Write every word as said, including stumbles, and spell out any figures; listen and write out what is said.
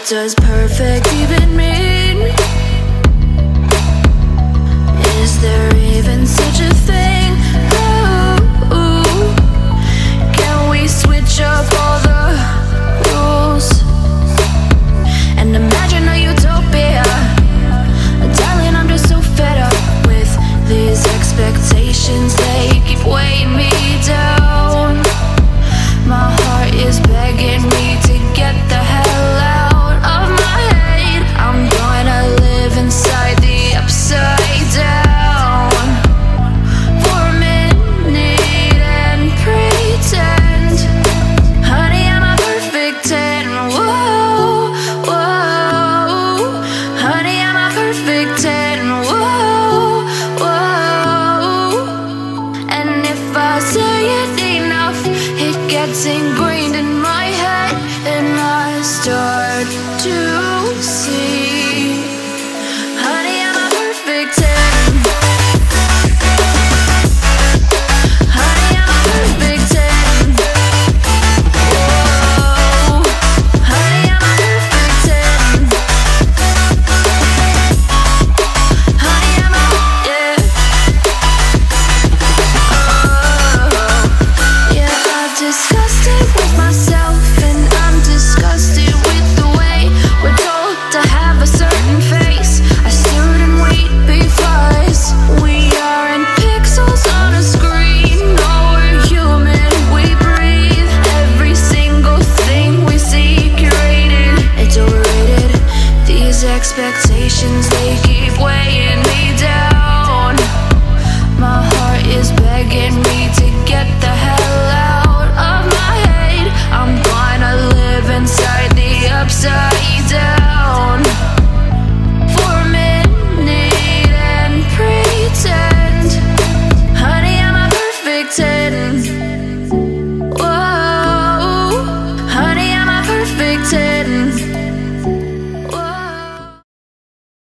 does perfect even mean? Is there even such a thing? Ooh, can we switch up all the rules and imagine a utopia? Darling, I'm just so fed up with these expectations. They keep weighing me down. My heart is begging me to get the hell out of my head. I'm gonna live inside the upside down for a minute and pretend, honey, I'm a perfect ten. Whoa, whoa, honey, I'm a perfect ten. Whoa, whoa, and if I say it enough, it gets ingrained in my head, and I start to see